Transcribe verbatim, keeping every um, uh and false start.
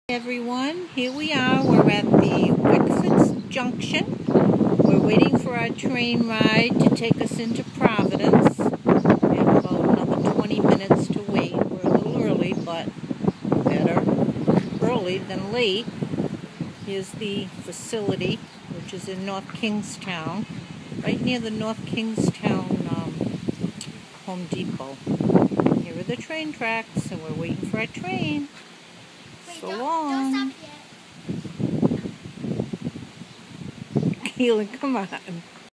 Everyone, here we are. We're at the Wickford Junction. We're waiting for our train ride to take us into Providence. We have about another twenty minutes to wait. We're a little early, but better early than late. Here's the facility, which is in North Kingstown, right near the North Kingstown um, Home Depot. Here are the train tracks, and we're waiting for our train. Wait, So don't, long. don't stop yet. Keelan, come on.